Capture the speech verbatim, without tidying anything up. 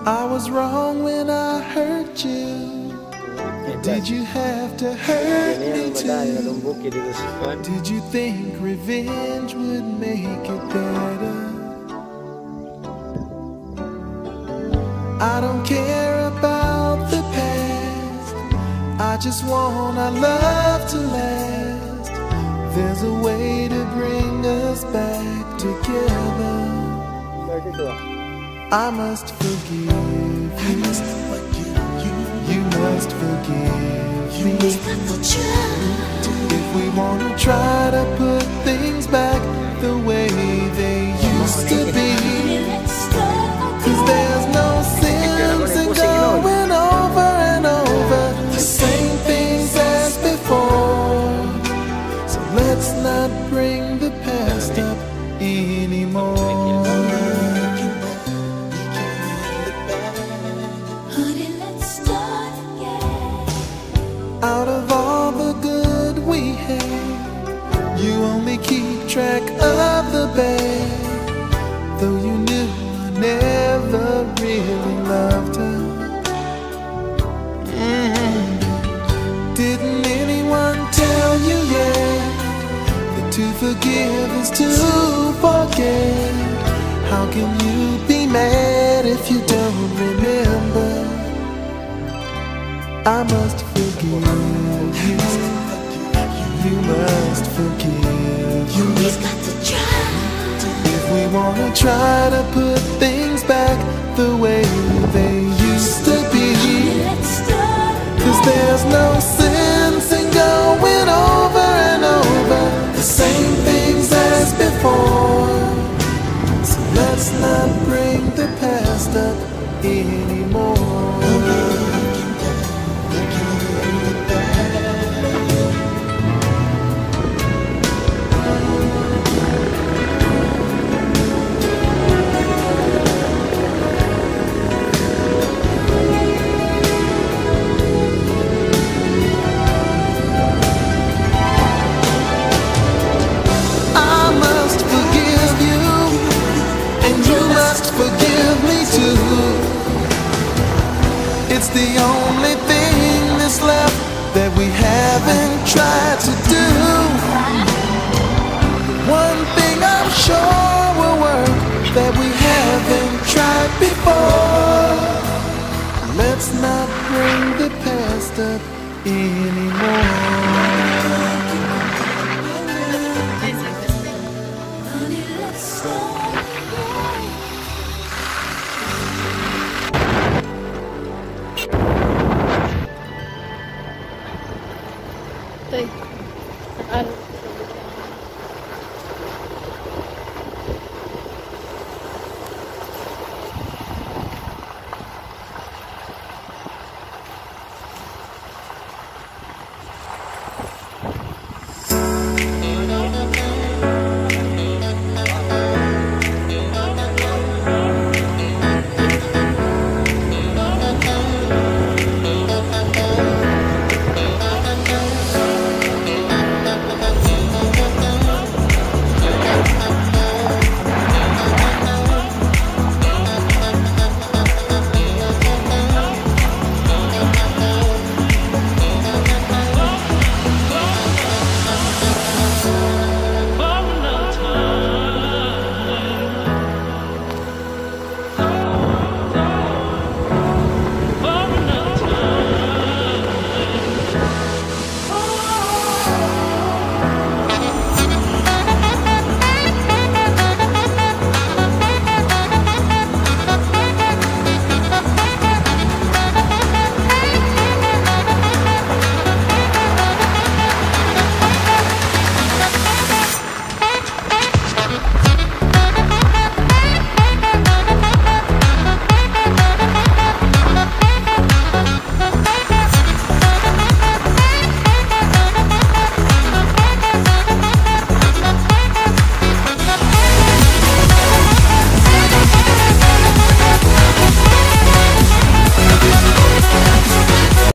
I was wrong when I hurt you. Did you have to hurt me too? Did you think revenge would make it better? I don't care about the past, I just want our love to last. There's a way to bring us back together. I must forgive you. I must forgive you. You must forgive you. Me. If we want to try to put things back the way they used to be, 'cause there's no sense in going over and over the same things as before. So let's not bring the past up anymore. Out of all the good we had, you only keep track of the bad. Though you knew I never really loved her. Mm-hmm. Didn't anyone tell you yet that to forgive is to forget? How can you be mad if you don't remember? I must forgive you. You must forgive you. If we wanna try to put things back the way they used to be, 'cause there's no sense in going over and over the same things as before. So let's not bring the past up anymore. It's the only thing that's left that we haven't tried to do. One thing I'm sure will work that we haven't tried before. Let's not bring the past up anymore.